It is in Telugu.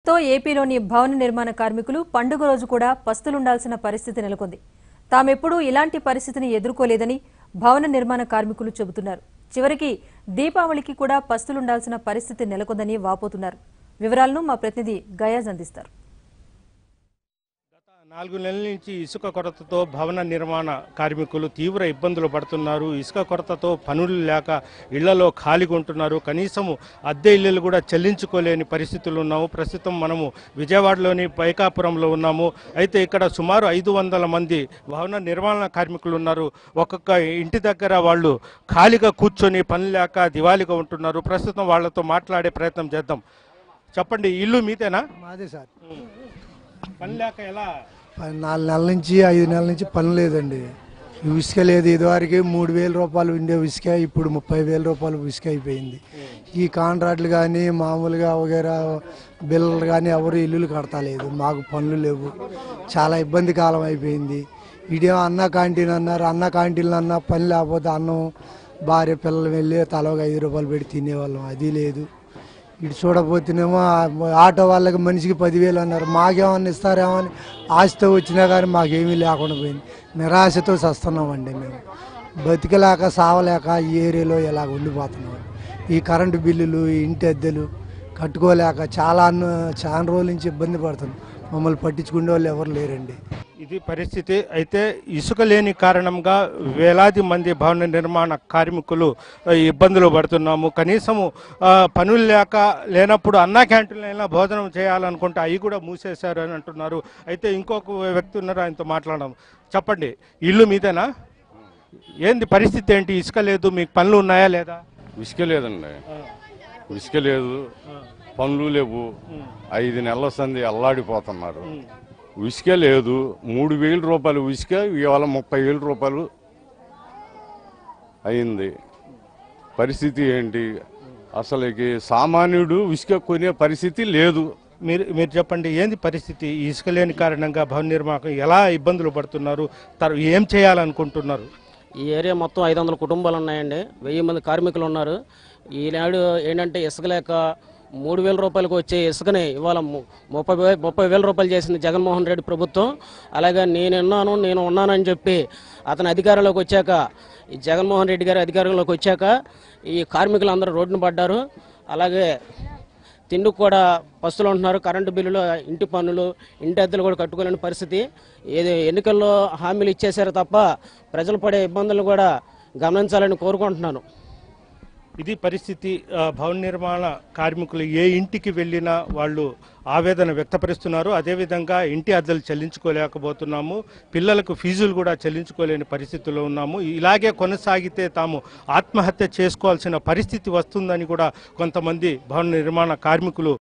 దీంతో ఏపీలోని భవన నిర్మాణ కార్మికులు పండుగ రోజు కూడా పస్తులుండాల్సిన పరిస్థితి నెలకొంది. తామెప్పుడూ ఇలాంటి పరిస్థితిని ఎదుర్కోలేదని భవన నిర్మాణ కార్మికులు చెబుతున్నారు. చివరికి దీపావళికి కూడా పస్తులుండాల్సిన పరిస్థితి నెలకొందని వాపోతున్నారు. వివరాలను మా ప్రతినిధి గయాజ్ అందిస్తారు. 4 నెలల నుంచి ఇసుక కొరతతో భవన నిర్మాణ కార్మికులు తీవ్ర ఇబ్బందులు పడుతున్నారు. ఇసుక కొరతతో పనులు లేక ఇళ్లలో ఖాళీగా ఉంటున్నారు. కనీసం అద్దె ఇళ్లు కూడా చెల్లించుకోలేని పరిస్థితులు ఉన్నాము. ప్రస్తుతం మనము విజయవాడలోని పైకాపురంలో ఉన్నాము. అయితే ఇక్కడ సుమారు 500 మంది భవన నిర్మాణ కార్మికులు ఉన్నారు. ఒక్కొక్క ఇంటి దగ్గర వాళ్ళు ఖాళీగా కూర్చొని పని లేక దివాళీగా ఉంటున్నారు. ప్రస్తుతం వాళ్ళతో మాట్లాడే ప్రయత్నం చేద్దాం. చెప్పండి, ఇల్లు మీదేనా? మాదే సార్. పని లేక ఎలా? 4 నెలల నుంచి 5 నెలల నుంచి పని లేదండి. ఇసుక లేదు. ఇదివరకు 3,000 రూపాయలు ఉండే ఇసుక ఇప్పుడు 30,000 రూపాయలు ఇసుక అయిపోయింది. ఈ కాంట్రాక్ట్లు కానీ మామూలుగా వగేరా బిల్లులు కానీ ఎవరు ఇల్లులు కడతలేదు. మాకు పనులు లేవు. చాలా ఇబ్బంది కాలం అయిపోయింది. ఇదేమో అన్న క్యాంటీన్ అన్నారు. అన్న క్యాంటీన్లు అన్నా పని లేకపోతే అన్నం భార్య పిల్లలు వెళ్ళి తల 5 రూపాయలు పెట్టి తినేవాళ్ళం. అది లేదు. ఇటు చూడకపోతేనేమో ఆటో వాళ్ళకి మనిషికి 10,000 అన్నారు. మాకేమన్నా ఇస్తారేమో అని ఆశతో వచ్చినా కానీ మాకేమీ లేకుండా పోయింది. నిరాశతో చస్తున్నామండి. మేము బతికలేక సావలేక ఈ ఏరియాలో ఇలాగ ఉండిపోతున్నాం. ఈ కరెంటు బిల్లులు, ఈ ఇంటి అద్దెలు కట్టుకోలేక చాలా రోజుల నుంచి ఇబ్బంది పడుతున్నాం. మమ్మల్ని పట్టించుకునే వాళ్ళు ఎవరు లేరండి. ఇది పరిస్థితి. అయితే ఇసుక లేని కారణంగా వేలాది మంది భవన నిర్మాణ కార్మికులు ఇబ్బందులు పడుతున్నాము. కనీసము పనులు లేనప్పుడు అన్నా క్యాంటీన్లో అయినా భోజనం చేయాలనుకుంటే అవి కూడా మూసేశారు అని అంటున్నారు. అయితే ఇంకొక వ్యక్తి ఉన్నారు, ఆయనతో మాట్లాడడం. చెప్పండి, ఇల్లు మీదేనా? ఏంది పరిస్థితి ఏంటి? ఇసుక లేదు, మీకు పనులు ఉన్నాయా లేదా? ఇసుక లేదండి. ఇసుక లేదు, పనులు లేవు. 5 నెలల సంది అల్లాడిపోతున్నారు. ఇసుక లేదు. 3,000 రూపాయలు ఇసుక ఇవాళ 30,000 రూపాయలు అయింది. పరిస్థితి ఏంటి? అసలుకి సామాన్యుడు ఇసుక కొనే పరిస్థితి లేదు. మీరు చెప్పండి, ఏంది పరిస్థితి? ఇసుక లేని కారణంగా భవన నిర్మాణం ఎలా ఇబ్బందులు పడుతున్నారు? ఏం చేయాలనుకుంటున్నారు? ఈ ఏరియా మొత్తం 500 కుటుంబాలు ఉన్నాయండి. 1000 మంది కార్మికులు ఉన్నారు. ఈనాడు ఏంటంటే ఇసుక లేక 3,000 రూపాయలకు వచ్చే ఇసుకని ఇవాళ 30,000 రూపాయలు చేసింది జగన్మోహన్ రెడ్డి ప్రభుత్వం. అలాగే నేను ఉన్నానని చెప్పి అతని అధికారంలోకి వచ్చాక, ఈ జగన్మోహన్ రెడ్డి గారి అధికారంలోకి వచ్చాక ఈ కార్మికులు అందరూ రోడ్డున పడ్డారు. అలాగే తిండికి కూడా పస్తులు ఉంటున్నారు. కరెంటు బిల్లులు, ఇంటి పన్నులు, ఇంటి అద్దెలు కూడా కట్టుకోలేని పరిస్థితి. ఏది ఎన్నికల్లో హామీలు ఇచ్చేశారు తప్ప ప్రజలు పడే ఇబ్బందులు కూడా గమనించాలని కోరుకుంటున్నాను. ఇది పరిస్థితి. భవన నిర్మాణ కార్మికులు ఏ ఇంటికి వెళ్ళినా వాళ్ళు ఆవేదన వ్యక్తపరుస్తున్నారు. అదేవిధంగా ఇంటి అద్దెలు చెల్లించుకోలేకపోతున్నాము, పిల్లలకు ఫీజులు కూడా చెల్లించుకోలేని పరిస్థితుల్లో ఉన్నాము. ఇలాగే కొనసాగితే తాము ఆత్మహత్య చేసుకోవాల్సిన పరిస్థితి వస్తుందని కూడా కొంతమంది భవన నిర్మాణ కార్మికులు